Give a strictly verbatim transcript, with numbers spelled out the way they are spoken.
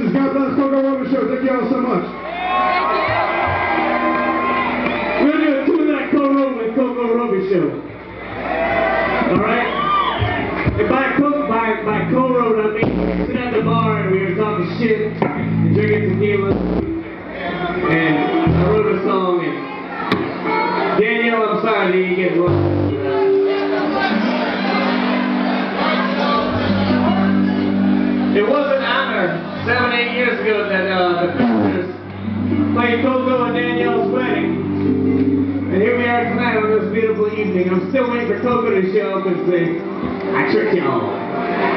is God Bless Coco Roby Show. Thank you all so much. We're going to do a two minute Coco with Coco Roby Show. Alright? And by, co by, by co-wrote, I mean, sit at the bar and we were talking shit and drinking tequila. And I wrote a song and Daniel, I'm sorry that you get one. It was an honor seven, eight years ago that uh, the Pictures played Coco and Danielle's wedding. And here we are tonight on this beautiful evening. I'm still waiting for Coco to show up and say, I tricked y'all.